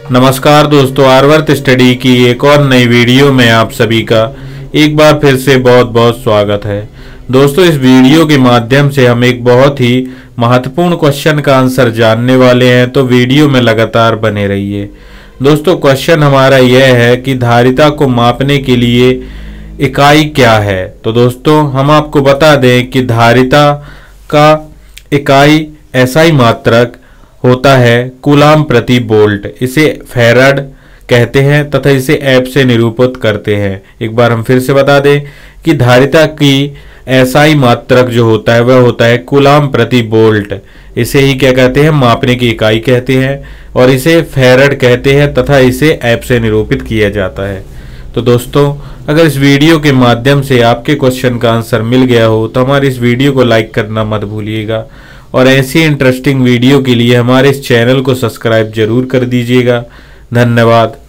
नमस्कार दोस्तों, आर्यवर्त स्टडी की एक और नई वीडियो में आप सभी का एक बार फिर से बहुत बहुत स्वागत है। दोस्तों, इस वीडियो के माध्यम से हम एक बहुत ही महत्वपूर्ण क्वेश्चन का आंसर जानने वाले हैं, तो वीडियो में लगातार बने रहिए। दोस्तों, क्वेश्चन हमारा यह है कि धारिता को मापने के लिए इकाई क्या है। तो दोस्तों, हम आपको बता दें कि धारिता का इकाई एसआई मात्रक होता है कूलाम प्रति वोल्ट। इसे फैराड कहते हैं तथा इसे एफ से निरूपित करते हैं। एक बार हम फिर से बता दें कि धारिता की एसआई मात्रक जो होता है वह होता है कूलाम प्रति वोल्ट। इसे ही क्या कहते हैं, मापने की इकाई कहते हैं, और इसे फैराड कहते हैं तथा इसे एफ से निरूपित किया जाता है। तो दोस्तों, अगर इस वीडियो के माध्यम से आपके क्वेश्चन का आंसर मिल गया हो तो हमारी इस वीडियो को लाइक करना मत भूलिएगा, और ऐसी इंटरेस्टिंग वीडियो के लिए हमारे इस चैनल को सब्सक्राइब जरूर कर दीजिएगा। धन्यवाद।